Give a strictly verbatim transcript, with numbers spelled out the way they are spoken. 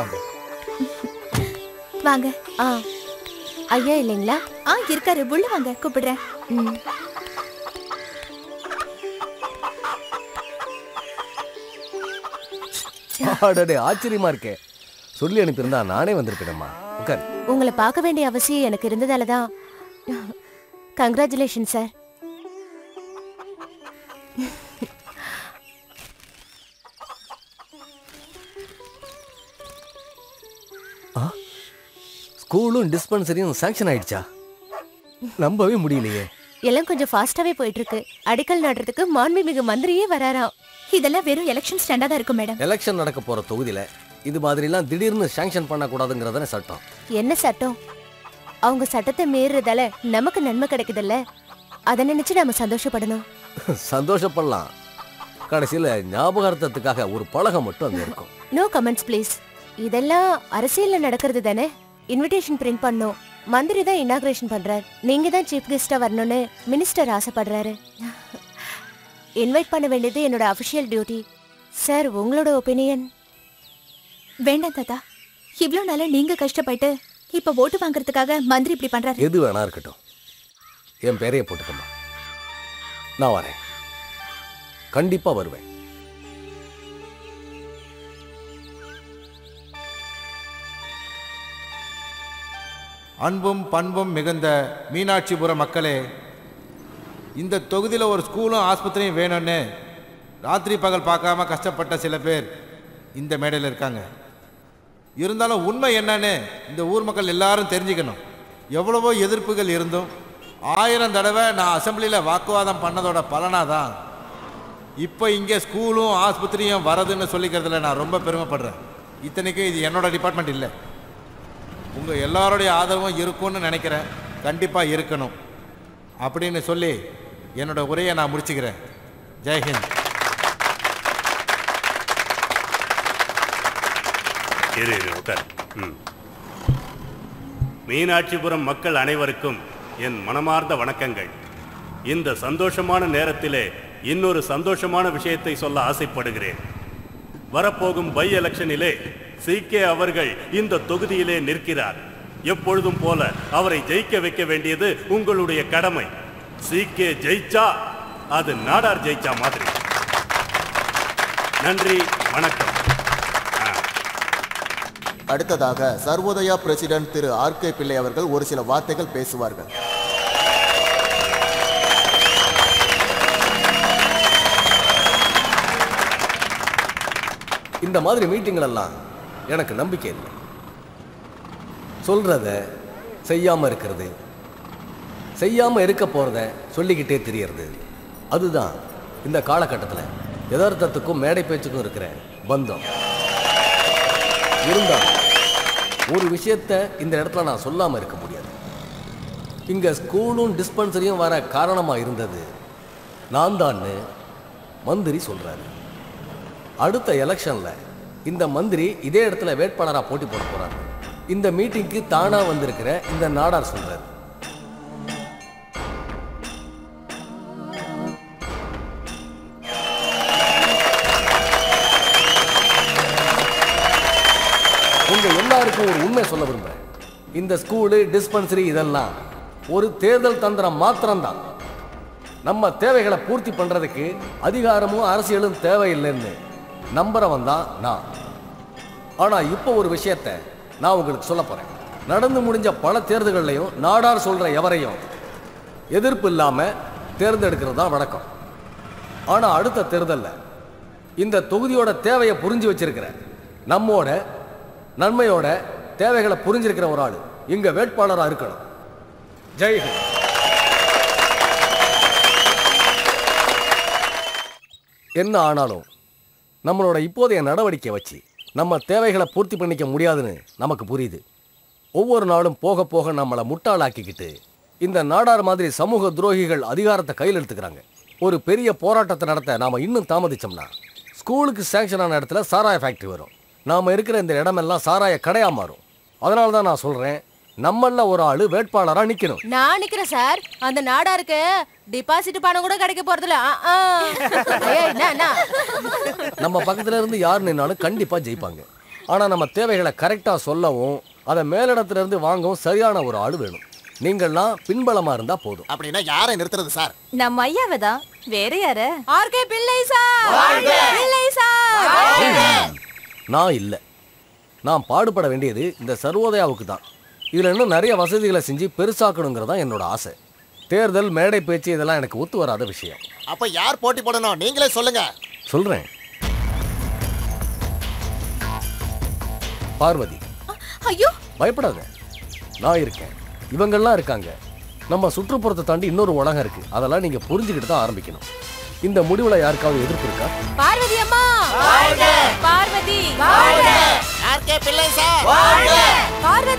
வாங்க வாங்க. ஆ ஐயா இல்லைங்களா? ஆ இருக்காரு, உள்ள வாங்க, கூப்பிடுறேன். ம். அடடே, ஆச்சரியமா இருக்கே. சொல்லி அனுப்பியிருந்தா நானே வந்திருப்பேனம்மா. உட்கார். உங்களை பார்க்க வேண்டிய அவசியம் எனக்கு இருந்ததால தான். Congratulation sir. ஸ்கூலும் டிஸ்பென்சரியும் சாங்ஷன் ஆயிடுச்சா? நம்பவே முடியலையே. எல்லாம் கொஞ்சம் ஃபாஸ்டாவே போயிட்டு இருக்கு. அடிக்கல் நாட்டுறதுக்கு மாண்புமிகு மந்திரியே வராராம். இதெல்லாம் வெறும் எலெக்ஷன் ஸ்டாண்டா தான் இருக்கும் மேடம். எலெக்ஷன் நடக்க போற தொகுதியில இது மாதிரிலாம் திடீர்னு சாங்ஷன் பண்ணக்கூடாதுங்கிறதானே சட்டம். என்ன சட்டம்? அவங்க சட்டத்தை மீறுறதால நமக்கு நன்மை கிடைக்குதுல்ல, அதை நினைச்சு நாம சந்தோஷப்படணும். சந்தோஷப்படலாம். கடைசியில ஞாபகார்த்தத்துக்காக ஒரு பலகை மட்டும் அங்க இருக்கும். No comments please. இதெல்லாம் அரசியல்ல நடக்கிறது தானே. இன்விடேஷன் பிரிண்ட் பண்ணோம். மந்திரி தான் இனாகிரேஷன் பண்றாரு. நீங்க தான் சீஃப் கெஸ்டா வரணும்னு மினிஸ்டர் ஆசைப்படுறாரு. இன்வைட் பண்ண வேண்டியது என்னோட அஃபிஷியல் டியூட்டி. சார், உங்களோட ஒப்பீனியன்? வேண்டாம் தாத்தா, இவ்வளவு நாள நீங்க கஷ்டப்பட்டு இப்ப ஓட்டு வாங்குறதுக்காக மந்திரி இப்படி பண்றாரு. எது வேணா இருக்கட்டும், என் பேரைய போட்டுக்கம்மா. நான் வரேன், கண்டிப்பா வருவேன். அன்பும் பண்பும் மிகுந்த மீனாட்சிபுரம் மக்களே, இந்த தொகுதியில் ஒரு ஸ்கூலும் ஆஸ்பத்திரியும் வேணும்னு ராத்திரி பகல் பார்க்காம கஷ்டப்பட்ட சில பேர் இந்த மேடையில் இருக்காங்க. இருந்தாலும் உண்மை என்னன்னு இந்த ஊர் மக்கள் எல்லாரும் தெரிஞ்சுக்கணும். எவ்வளவோ எதிர்ப்புகள் இருந்தும் ஆயிரம் தடவை நான் அசம்பிளியில் வாக்குவாதம் பண்ணதோட பலனாக தான் இப்போ இங்கே ஸ்கூலும் ஆஸ்பத்திரியும் வரதுன்னு சொல்லிக்கிறதுல நான் ரொம்ப பெருமைப்படுறேன். இத்தனைக்கும் இது என்னோட டிபார்ட்மெண்ட் இல்லை. உங்கள் எல்லாருடைய ஆதரவும் இருக்கும்னு நினைக்கிறேன். கண்டிப்பாக இருக்கணும் அப்படின்னு சொல்லி என்னோட உரையை நான் முடிச்சுக்கிறேன். ஜெய்ஹிந்த். மீனாட்சிபுரம் மக்கள் அனைவருக்கும் என் மனமார்ந்த வணக்கங்கள். இந்த சந்தோஷமான நேரத்திலே இன்னொரு சந்தோஷமான விஷயத்தை சொல்ல ஆசைப்படுகிறேன். வரப்போகும் பை எலெக்ஷனிலே சீகே அவர்கள் இந்த தொகுதியிலே நிற்கிறார். எப்பொழுதும் போல அவரை ஜெயிக்க வைக்க வேண்டியது உங்களுடைய கடமை. சீகே ஜெயிச்சா அது நாடார் ஜெயிச்சா மாதிரி. நன்றி, வணக்கம். அடுத்ததாக சர்வோதயா பிரசிடென்ட் திரு ஆர் கே பிள்ளை அவர்கள் ஒரு சில வார்த்தைகள் பேசுவார்கள். இந்த மாதிரி மீட்டிங்கள் எல்லாம் எனக்கு நம்பிக்கை இல்லை. சொல்றத செய்யாம இருக்கிறது, செய்யாம இருக்க போறத சொல்லிக்கிட்டே தெரியறது, அதுதான் இந்த காலகட்டத்தில் யதார்த்தத்துக்கும் மேடை பேச்சுக்கும் இருக்கிற பந்தம். இருந்தாலும் ஒரு விஷயத்த இந்த இடத்துல நான் சொல்லாம இருக்க முடியாது. இங்க ஸ்கூலும் டிஸ்பென்சரியும் வர காரணமா இருந்தது நான் தான்னு மந்திரி சொல்றாரு. அடுத்த எலெக்ஷன்ல இந்த மந்திரி இதே இடத்துல வேட்பாளராக போட்டி போட போறாரு. இந்த மீட்டிங்க்கு தானா வந்திருக்கிற இந்த நாடார் சொல்றாரு. உங்க எல்லாருக்கும் ஒரு உண்மை சொல்ல விரும்புறேன். இந்த ஸ்கூலு டிஸ்பென்சரி இதெல்லாம் ஒரு தேர்தல் தந்திரம் மாத்திரம்தான். நம்ம தேவைகளை பூர்த்தி பண்றதுக்கு அதிகாரமும் அரசியலும் தேவையில்லைன்னு நம்புறவன் தான் நான். ஆனா இப்போ ஒரு விஷயத்தை நான் உங்களுக்கு சொல்ல போறேன். நடந்து முடிஞ்ச பல தேர்தல்களையும் நாடார் சொல்ற எவரையும் எதிர்ப்பு இல்லாம தேர்ந்தெடுக்கிறது தான் வழக்கம். ஆனா அடுத்த தேர்தலில் இந்த தொகுதியோட தேவையை புரிஞ்சு வச்சிருக்கிற, நம்மோட நன்மையோட தேவைகளை புரிஞ்சிருக்கிற ஒரு ஆள் இங்க வேட்பாளராக இருக்கணும். ஜெய்ஹிந்த். என்ன ஆனாலும் நம்மளோட இப்போதைய நடவடிக்கை வச்சு நம்ம தேவைகளை பூர்த்தி பண்ணிக்க முடியாதுன்னு நமக்கு புரியுது. ஒவ்வொரு நாளும் போக போக நம்மளை முட்டாளாக்கிக்கிட்டு இந்த நாடார் மாதிரி சமூக துரோகிகள் அதிகாரத்தை கையில் எடுத்துக்கிறாங்க. ஒரு பெரிய போராட்டத்தை நடத்த நாம் இன்னும் தாமதிச்சோம்னா ஸ்கூலுக்கு சேங்ஷன் ஆன இடத்துல சாராய ஃபேக்ட்ரி வரும். நாம் இருக்கிற இந்த இடமெல்லாம் சாராய கடையாக மாறும். அதனால தான் நான் சொல்கிறேன், நம்மள ஒரு ஆளு வேட்பாளராக நிற்கணும். நான் நிற்கிறேன் சார். அந்த நாடாருக்கு டிபாசிட் பணம் கூட கிடைக்க போறதில்ல. நம்ம பக்கத்துல இருந்து யார் நின்னாலும் கண்டிப்பா ஜெயிப்பாங்க. ஆனா நம்ம தேவைகளை கரெக்டா சொல்லவும் அதை மேலிடத்துல இருந்து வாங்கவும் சரியான ஒரு ஆள் வேணும். நீங்கள்லாம் பின்பலமா இருந்தா போதும். அப்படின்னா யாரை நிறுத்துறது சார்? நம்ம ஐயாவை தான். வேற யாரு? RK Pillai sir. பிள்ளை சார். நான் இல்ல. நான் பாடுபட வேண்டியது இந்த சர்வோதயாவுக்கு தான். இதுல இன்னும் நிறைய வசதிகளை செஞ்சு பெருசாக்கணுங்கிறதா என்னோட ஆசை. தேர்தல், மேடை பேச்சு இதெல்லாம் எனக்கு ஒத்து வராத விஷயம். அப்ப யார் போட்டி போடணும்? நீங்களே சொல்லுங்க. சொல்றேன். பார்வதி. ஐயோ பயப்படாத, நான் இருக்கேன். இவங்கெல்லாம் இருக்காங்க. நம்ம சுற்றுப்புறத்தை தாண்டி இன்னொரு உலகம் இருக்கு. அதெல்லாம் நீங்க புரிஞ்சுக்கிட்டு தான் ஆரம்பிக்கணும். இந்த முடிவுல யாருக்காவது எதிர்ப்பு இருக்கா? பார்வதி அம்மா பார்வதி ஆர்கே பிள்ளை சார். பார்வதி